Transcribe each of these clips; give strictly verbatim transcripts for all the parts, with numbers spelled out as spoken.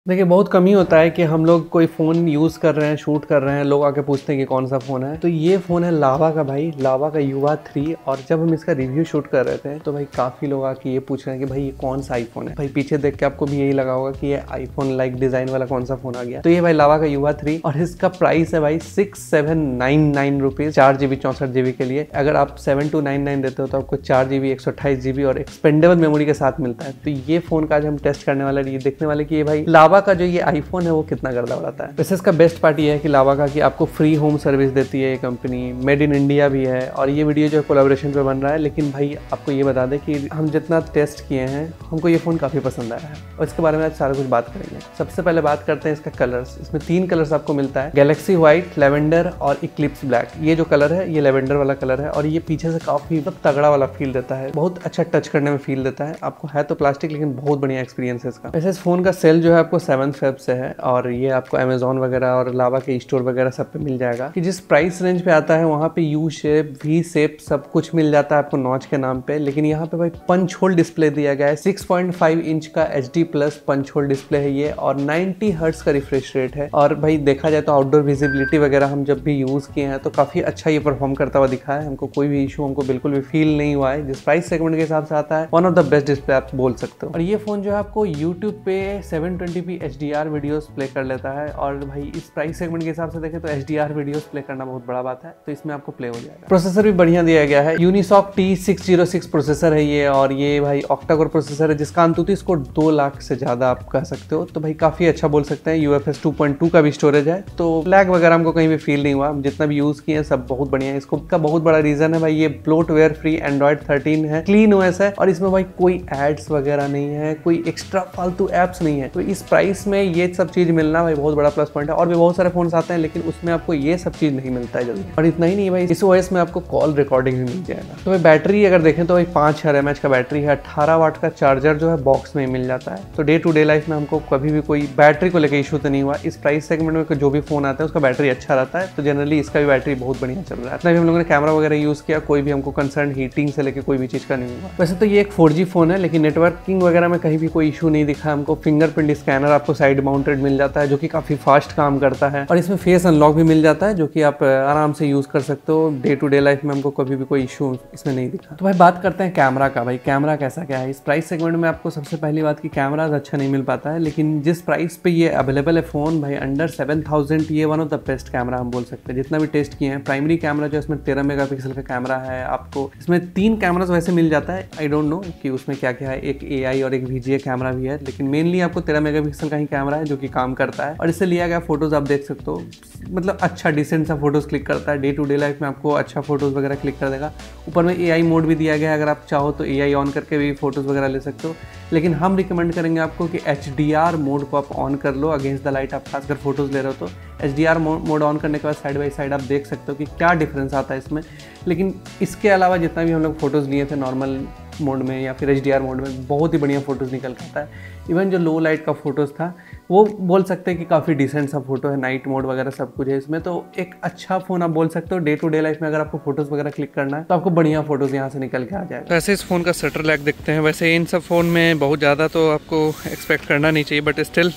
देखिए, बहुत कम ही होता है कि हम लोग कोई फ़ोन यूज़ कर रहे हैं, शूट कर रहे हैं, लोग आके पूछते हैं कि कौन सा फ़ोन है। तो ये फ़ोन है लावा का भाई, लावा का युवा थ्री। और जब हम इसका रिव्यू शूट कर रहे थे तो भाई काफ़ी लोग आके ये पूछ रहे हैं कि भाई ये कौन सा आईफ़ोन है। भाई पीछे देख के आपको भी यही लगा होगा कि ये आईफ़ोन लाइक डिज़ाइन वाला कौन सा फ़ोन आ गया। तो ये भाई लावा का युवा थ्री और इसका प्राइस है भाई six seven nine nine rupees चार जी बी चौंसठ जी बी के लिए। अगर आप सेवन टू नाइन नाइन देते हो तो आपको चार जी बी एक सौ अट्ठाईस जी बी और एक्सपेंडेबल मेमोरी के साथ मिलता है। तो ये फ़ोन का आज हम टेस्ट करने वाले ये देखने वाले कि ये भाई लावा का जो ये आईफोन फोन है वो कितना गर्दा उड़ाता है। वैसे इसका बेस्ट पार्ट ये है कि लावा का कि आपको फ्री होम सर्विस देती है ये कंपनी, मेड इन इंडिया भी है। और ये वीडियो जो कोलैबोरेशन पे बन रहा है, लेकिन भाई आपको ये बता दें कि हम जितना टेस्ट किए हैं हमको ये फ़ोन काफ़ी पसंद आया है और इसके बारे में आज सारा कुछ बात करेंगे। सबसे पहले बात करते हैं इसका कलर्स। इसमें तीन कलर्स आपको मिलता है, गैलेक्सी व्हाइट, लेवेंडर और इक्लिप्स ब्लैक। ये जो कलर है ये लेवेंडर वाला कलर है और ये पीछे से काफ़ी मतलब तगड़ा वाला फील देता है, बहुत अच्छा टच करने में फील देता है आपको। है तो प्लास्टिक लेकिन बहुत बढ़िया एक्सपीरियंस है इसका। वैसे इस फोन का सेल जो है आपको सेवन फेब से है और ये आपको अमेजोन वगैरह और लावा के स्टोर वगैरह सब पे मिल जाएगा। कि जिस प्राइस रेंज पे आता है वहाँ पे यू शेप, वी शेप सब कुछ मिल जाता है आपको नॉच के नाम पे। लेकिन यहाँ पे भाई पंच होल डिस्प्ले दिया गया है। सिक्स पॉइंट फाइव इंच का H D plus punch hole display है ये और नाइंटी हर्ट्ज का रिफ्रेश रेट है। और भाई देखा जाए तो आउटडोर विजिबिलिटी वगैरह हम जब भी यूज किए हैं तो काफी अच्छा ये परफॉर्म करता हुआ दिखा है। हमको कोई भी इशू हमको बिल्कुल भी फील नहीं हुआ है। जिस प्राइस सेगमेंट के हिसाब से आता है one of the best display आप बोल सकते हो। और ये फोन जो है आपको यूट्यूब पे seven twenty p H D R videos play कर लेता है। और भाई इस प्राइस सेगमेंट के हिसाब से देखें तो H D R videos play करना बहुत बड़ा बात है, तो इसमें आपको प्ले हो जाएगा। प्रोसेसर भी बढ़िया दिया गया है, Unisoc T six zero six processor है ये। और ये भाई ऑक्टा कोर प्रोसेसर है जिसका अंतुति स्कोर दो लाख से ज्यादा आप कह सकते हो। तो भाई काफी अच्छा बोल सकते हैं। U F S two point two का भी स्टोरेज है, तो लैग वगैरह हमको कहीं भी फील नहीं हुआ। जितना भी यूज किए हैं सब बहुत बढ़िया है। इसको का बहुत बड़ा रीजन है भाई ये ब्लोटवेयर फ्री एंड्रॉइड थर्टीन है, क्लीन ओएस है और इसमें भाई कोई एड्स वगैरह नहीं है, कोई एक्स्ट्रा फालतू एप्स नहीं है। तो इस प्राइस में ये सब चीज मिलना भाई बहुत बड़ा प्लस पॉइंट है। और भी बहुत सारे फोन आते हैं लेकिन उसमें आपको ये सब चीज नहीं मिलता है जल्दी। और इतना ही नहीं भाई इस ओएस में आपको कॉल रिकॉर्डिंग भी मिल जाएगा। तो भाई बैटरी अगर देखें तो भाई पाँच हजार एम एच का बैटरी है, अठारह वाट का चार्जर जो है बॉक्स में मिल जाता है। तो डे टू डे लाइफ में हमको कभी भी कोई बैटरी को लेकर इशू तो नहीं हुआ। इस प्राइस सेगमेंट में जो भी फोन आता है उसका बैटरी अच्छा रहता है, तो जनरली इसका भी बैटरी बहुत बढ़िया चल रहा है। इतना भी हम लोगों ने कैमरा वगैरह यूज किया, कोई भी हमको कंसर्न हीटिंग से लेकर कोई भी चीज का नहीं हुआ। वैसे तो ये एक फोर जी फोन है लेकिन नेटवर्किंग वगैरह में कहीं भी कोई इशू नहीं दिखा हमको। फिंगरप्रिंट स्कैनर आपको साइड माउंटेड मिल जाता है जो कि काफी फास्ट काम करता है। और इसमें फेस अनलॉक भी मिल जाता है जो कि आप आराम से यूज कर सकते हो। डे टू डे लाइफ में हमको कभी भी कोई इशू इसमें नहीं दिखा। तो भाई बात करते हैं कैमरा का। भाई कैमरा कैसा क्या है इस प्राइस सेगमेंट में। आपको सबसे पहली बात की कैमरा अच्छा नहीं मिल पाता है, लेकिन जिस प्राइस पे ये अवेलेबल है फोन भाई अंडर सेवन थाउजेंड, ये one of the best camera हम बोल सकते हैं जितना भी टेस्ट किए हैं। प्राइमरी कैमरा जो इसमें तेरह मेगा पिक्सल का कैमरा है। आपको इसमें तीन कैमरा वैसे मिल जाता है, आई डोंट नो कि उसमें क्या क्या है, एक ए आई और एक वी जी ए कैमरा भी है, लेकिन मेनली आपको तेरह मेगा पिक्सल का ही कैमरा है जो कि काम करता है। और इससे लिया गया फोटोज आप देख सकते हो, मतलब अच्छा डिसेंट सा फोटोज क्लिक करता है। डे टू डे लाइफ में आपको अच्छा फोटोज वगैरह क्लिक कर देगा। ऊपर में ए आई मोड भी दिया गया है, अगर आप चाहो तो ए आई ऑन करके भी फोटोज वगैरह ले सकते हो। लेकिन हम रिकमेंड करेंगे आपको कि एच डी आर मोड को आप ऑन कर लो अगेंस्ट द लाइट। आप खासकर फोटोज ले रहे हो तो H D R mode on करने के बाद साइड बाई साइड आप देख सकते हो कि क्या डिफरेंस आता है इसमें। लेकिन इसके अलावा जितना भी हम लोग फोटोज़ लिए थे नॉर्मल मोड में या फिर एच डी आर मोड में, बहुत ही बढ़िया फोटोज़ निकल के आता है। इवन जो लो लाइट का फोटोज़ था वो बोल सकते हैं कि काफ़ी डिसेंट सा फोटो है, नाइट मोड वगैरह सब कुछ है इसमें। तो एक अच्छा फ़ोन आप बोल सकते हो। डे टू डे लाइफ में अगर आपको फोटोज़ वगैरह क्लिक करना है तो आपको बढ़िया फोटोज़ यहाँ से निकल के आ जाएगा। तो ऐसे इस फ़ोन का शटर लैग देखते हैं। वैसे इन सब फ़ोन में बहुत ज़्यादा तो आपको एक्सपेक्ट करना नहीं चाहिए, बट स्टिल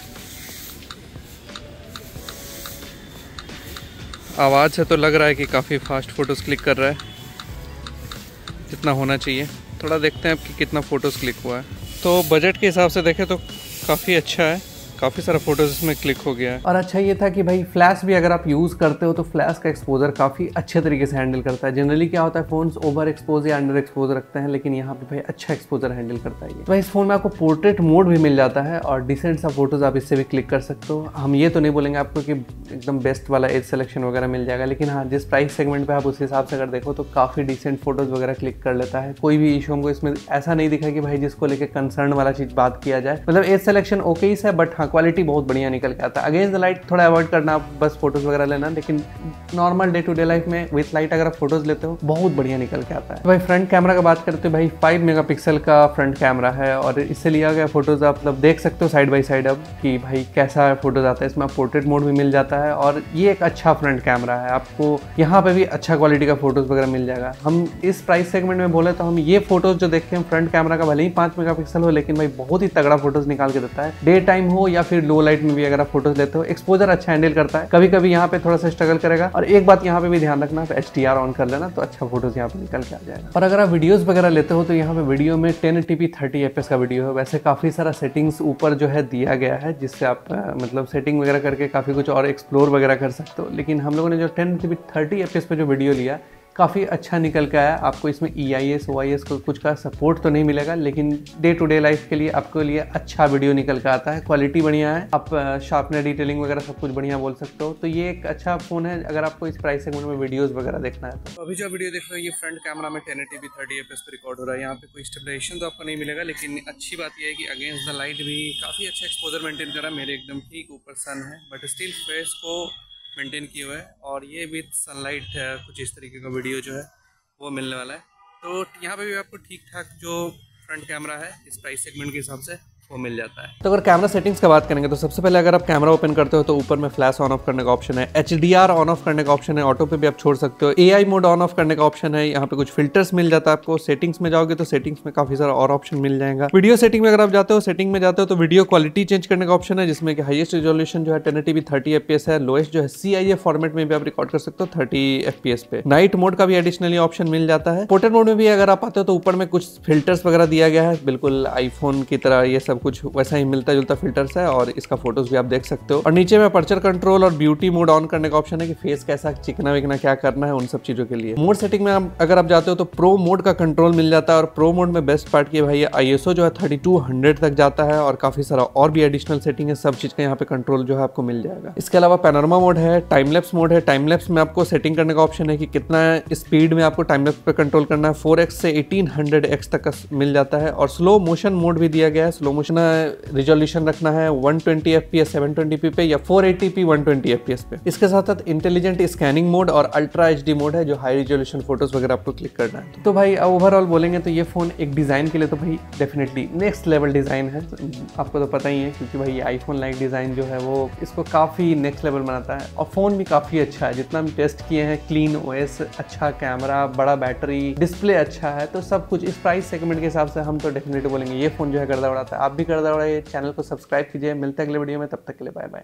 आवाज़ से तो लग रहा है कि काफ़ी फास्ट फ़ोटोज़ क्लिक कर रहा है, जितना होना चाहिए। थोड़ा देखते हैं आपकी कितना फ़ोटोज़ क्लिक हुआ है। तो बजट के हिसाब से देखें तो काफ़ी अच्छा है, काफ़ी सारा फोटोज इसमें क्लिक हो गया है। और अच्छा ये था कि भाई फ्लैश भी अगर आप यूज़ करते हो तो फ्लैश का एक्सपोजर काफ़ी अच्छे तरीके से हैंडल करता है। जनरली क्या होता है फोन्स ओवर एक्सपोज या अंडर एक्सपोज रखते हैं, लेकिन यहाँ पे भाई अच्छा एक्सपोजर हैंडल करता है ये। तो इस फोन में आपको पोर्ट्रेट मोड भी मिल जाता है और डिसेंट सा फोटोज आप इससे भी क्लिक कर सकते हो। हम ये तो नहीं बोलेंगे आपको कि एकदम बेस्ट वाला एज सिलेक्शन वगैरह मिल जाएगा, लेकिन हाँ जिस प्राइस सेगमेंट पर आप उस हिसाब से अगर देखो तो काफ़ी डिसेंट फोटोज वगैरह क्लिक कर लेता है। कोई भी इशू हमको इसमें ऐसा नहीं दिखा कि भाई जिसको लेकर कंसर्न वाला चीज़ बात किया जाए। मतलब एज सिलेक्शन ओके ही है, बट हाँ क्वालिटी बहुत बढ़िया निकल के आता है। अगेंस्ट द लाइट थोड़ा अवॉइड करना, बस फोटोज वगैरह लेना, लेकिन normal day to day life में विथ लाइट अगर आप फोटोज लेते हो बहुत बढ़िया निकल के आता है। तो भाई फ्रंट कैमरा का बात करते हो, भाई फाइव मेगापिक्सल का फ्रंट कैमरा है और इससे लिया गया फोटोज आप मतलब देख सकते हो साइड बाई साइड अब कि भाई कैसा फोटोज आता है। इसमें पोर्ट्रेट मोड भी मिल जाता है और ये एक अच्छा फ्रंट कैमरा है। आपको यहाँ पे भी अच्छा क्वालिटी का फोटोज वगैरह मिल जाएगा। हम इस प्राइस सेगमेंट में बोले तो हम ये फोटोज जो देखे हैं फ्रंट कैमरा का भले ही पाँच मेगापिक्सल हो, लेकिन भाई बहुत ही तगड़ा फोटोज निकाल के देता है। डे टाइम हो या फिर लो लाइट में भी अगर आप फोटोज लेते हो, एक्सपोजर अच्छा हैंडल करता है। कभी कभी यहाँ पे थोड़ा सा स्ट्रगल करेगा। और एक बात यहाँ पे भी ध्यान रखना, एच डी आर ऑन कर लेना तो अच्छा फोटोज यहाँ पे निकल के आ जाएगा। और अगर आप वीडियोस वगैरह लेते हो तो यहाँ पे वीडियो में ten eighty p thirty F P S का वीडियो है। वैसे काफी सारा सेटिंग्स ऊपर जो है दिया गया है, जिससे आप आ, मतलब सेटिंग वगैरह करके काफी कुछ और एक्सप्लोर वगैरह कर सकते हो। लेकिन हम लोगों ने जो ten eighty p thirty F P S पे जो वीडियो लिया, काफ़ी अच्छा निकल के आया। आपको इसमें ई I S O I S को कुछ का सपोर्ट तो नहीं मिलेगा, लेकिन डे टू डे लाइफ के लिए आपके लिए अच्छा वीडियो निकल के आता है। क्वालिटी बढ़िया है, आप शार्पनर, डिटेलिंग वगैरह सब कुछ बढ़िया बोल सकते हो। तो ये एक अच्छा फ़ोन है अगर आपको इस प्राइस सेगमेंट में वीडियोस वगैरह देखना है। तो अभी जो वीडियो देख रहे हो ये फ्रंट कैमरा में ten eighty p thirty F P S पे रिकॉर्ड हो रहा है। यहाँ पे कोई स्टेबलाइजेशन तो आपको नहीं मिलेगा, लेकिन अच्छी बात यह है कि अगेंस्ट द लाइट भी काफ़ी अच्छा एक्सपोजर मेंटेन कर रहा है। मेरे एकदम ठीक ऊपर सन है, बट स्टिल फेस को मेंटेन किए हुए है। और ये विद सनलाइट कुछ इस तरीके का वीडियो जो है वो मिलने वाला है। तो यहाँ पे भी आपको ठीक ठाक जो फ्रंट कैमरा है इस प्राइस सेगमेंट के हिसाब से वो मिल जाता है। तो अगर कैमरा सेटिंग्स का बात करेंगे तो सबसे पहले अगर आप कैमरा ओपन करते हो तो ऊपर में फ्लैश ऑन ऑफ करने का ऑप्शन है, H D R on off करने का ऑप्शन है, ऑटो पे भी आप छोड़ सकते हो, A I mode on off करने का ऑप्शन है। यहाँ पे कुछ फिल्टर्स मिल जाता है आपको। सेटिंग्स में जाओगे तो सेटिंग्स में काफी सारा और ऑप्शन मिल जाएगा। वीडियो सेटिंग में अगर आप जाते हो, सेटिंग में जाते हो तो वीडियो क्वालिटी चेंज करने का ऑप्शन है, जिसमें कि हाईएस्ट रिजोल्यूशन जो है ten eighty p thirty F P S है। लोएस्ट जो है सी आई ए फॉर्मेट में भी आप रिकॉर्ड कर सकते हो थर्टी एफ पी एस पे। नाइट मोड का भी एडिशनली ऑप्शन मिल जाता है। पोर्ट्रेट मोड में भी अगर आप आते हो तो ऊपर में कुछ फिल्टर्स वगैरह दिया गया है, बिल्कुल आईफोन की तरह ये सब कुछ वैसा ही मिलता जुलता फिल्टर्स है। और इसका फोटोज भी आप देख सकते हो। और नीचे में अपर्चर कंट्रोल और ब्यूटी मोड ऑन करने का ऑप्शन है कि फेस कैसा चिकना विकना क्या करना है, उन सब चीजों के लिए। मोड सेटिंग में आप अगर आप जाते हो तो प्रो मोड का कंट्रोल मिल जाता है। और प्रो मोड में बेस्ट पार्ट की भाई आई एस ओ जो है थर्टी टू हंड्रेड तक जाता है। और काफी सारा और भी एडिशनल सेटिंग है, सब चीज का यहाँ पे कंट्रोल जो है आपको मिल जाएगा। इसके अलावा पैनोरमा मोड है, टाइम लैप्स मोड है। टाइम लैप्स में आपको सेटिंग करने का ऑप्शन है कि कितना स्पीड में आपको टाइम लैप्स पे कंट्रोल करना है। फोर एक्स से एटीन हंड्रेड एक्स तक का मिल जाता है। और स्लो मोशन मोड भी दिया गया है। स्लो मोशन रिजोल्यूशन रखना है one twenty F P S seven twenty p पे या four eighty p one twenty F P S पे। इसके साथ साथ इंटेलिजेंट स्कैनिंग मोड और अल्ट्रा एच डी मोड है, जो हाई रिजोल्यूशन फोटोज वगैरह आपको क्लिक करना है। तो भाई ओवरऑल बोलेंगे तो ये फोन एक डिजाइन के लिए तो भाई डेफिनेटली नेक्स्ट लेवल डिजाइन है। आपको तो पता ही है, क्योंकि भाई आईफोन लाइक डिजाइन जो है वो इसको काफी नेक्स्ट लेवल बनाता है। और फोन भी काफी अच्छा है, जितना हम टेस्ट किए हैं। क्लीन ओएस, अच्छा कैमरा, बड़ा बैटरी, डिस्प्ले अच्छा है। तो सब कुछ इस प्राइस सेगमेंट के हिसाब से हम तो डेफिनेटली बोलेंगे ये फोन जो है गर्दा उड़ाता है। आप भी गर्दा उड़ाइए, चैनल को सब्सक्राइब कीजिए। मिलते हैं अगले वीडियो में, तब तक के लिए बाय बाय।